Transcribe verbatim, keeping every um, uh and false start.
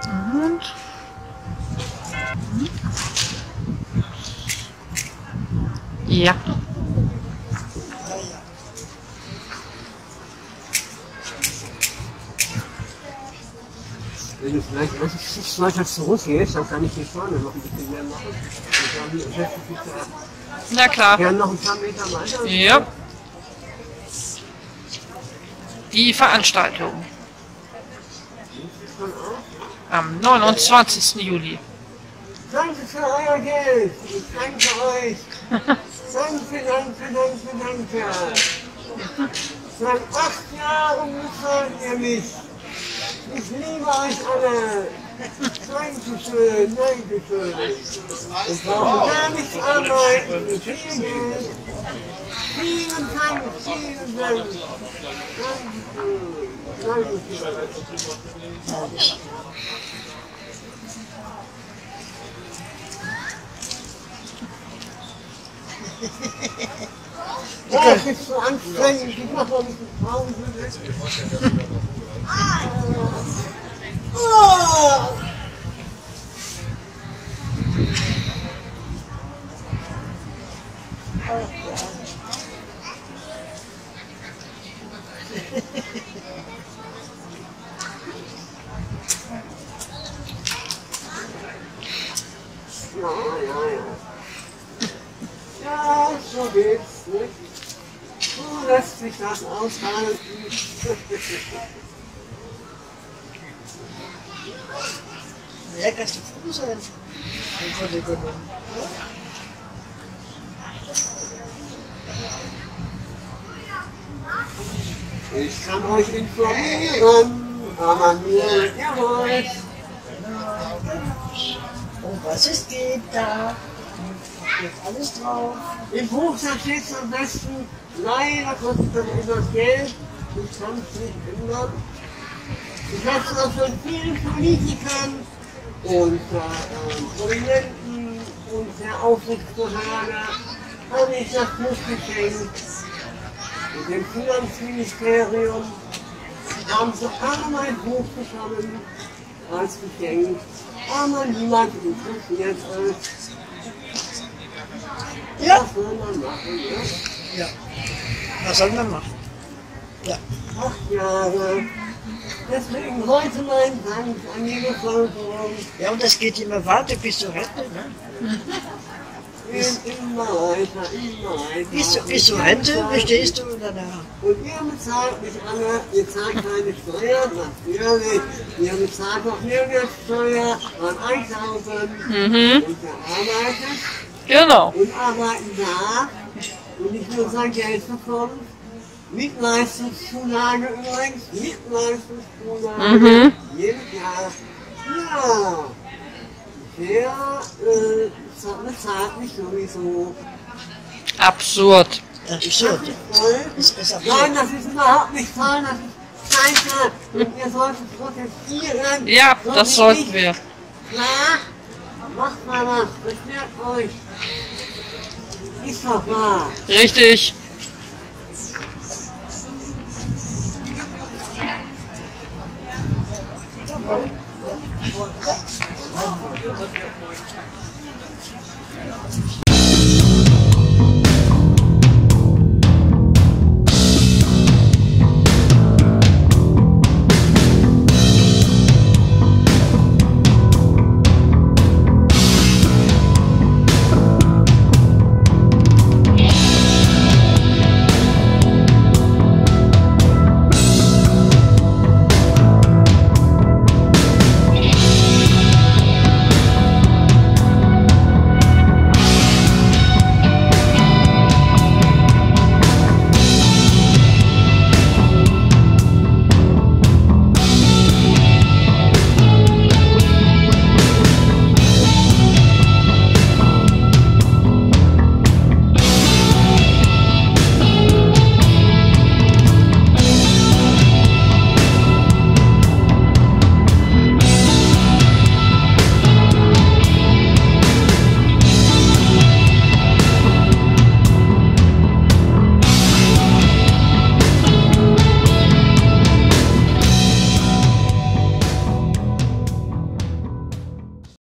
Und ja. Wenn du vielleicht etwas weiter zurückgehst, dann kann ich hier vorne noch ein bisschen mehr machen. Na klar. Gerne noch ein paar Meter weiter. Ja. Die Veranstaltung am neunundzwanzigsten Juli. Danke für euer Geld. Ich danke euch. Danke, danke, danke, danke. Seit acht Jahren bezahlt ihr mich. Ich liebe euch alle. Dankeschön, Dankeschön. Ich brauche gar nicht arbeiten. Viel Geld. Vielen Dank, vielen Dank. Dankeschön. Dankeschön. Ja, es ist so anstrengend. Ich mache noch ein bisschen Pause. Oh. Ja, ja, ja. Ja, so geht's, nicht? So lässt sich das aushalten. Ja, kannst du froh sein. Ich kann euch informieren, aber nur ihr wollt. Und was es geht da? Steht alles drauf. Im Buch da steht es am besten, leider kostet das etwas Geld. Ich kann es nicht ändern. Ich habe es auch von vielen Politikern und äh, Prominenten und der Aufsichtsbehörde habe ich das Buch geschenkt. Und dem Finanzministerium haben sie alle mein Buch bekommen als Geschenk. Aber niemand interessiert es. Ja. Was soll man machen, ne? Ja. Was soll man machen? Ja. Acht Jahre. Deswegen heute mein Dank an die Bevölkerung. Ja, und das geht immer weiter bis zur Rente, ne? Geht immer weiter, immer weiter. Bis, zu- bis zur Rente bestehst du danach. Und ihr bezahlt mich alle, ihr zahlt keine Steuern, natürlich. Ihr bezahlt auch Mehrwertsteuer beim Einkaufen. Mhm. Und ihr arbeitet Genau. und arbeiten da und nicht nur sein Geld bekommt. Mit Leistungszulage übrigens, mit Leistungszulage. Mhm. Jedes Jahr. Ja. Der äh, bezahlt mich sowieso. Absurd. Absurd. Toll. Das ist absurd. Nein, das ist überhaupt nicht toll, das ist scheiße. Und ihr solltet protestieren. Ja, So das wie sollten ich. wir. Klar? Macht mal was, beschwert euch. Ist doch wahr. Richtig.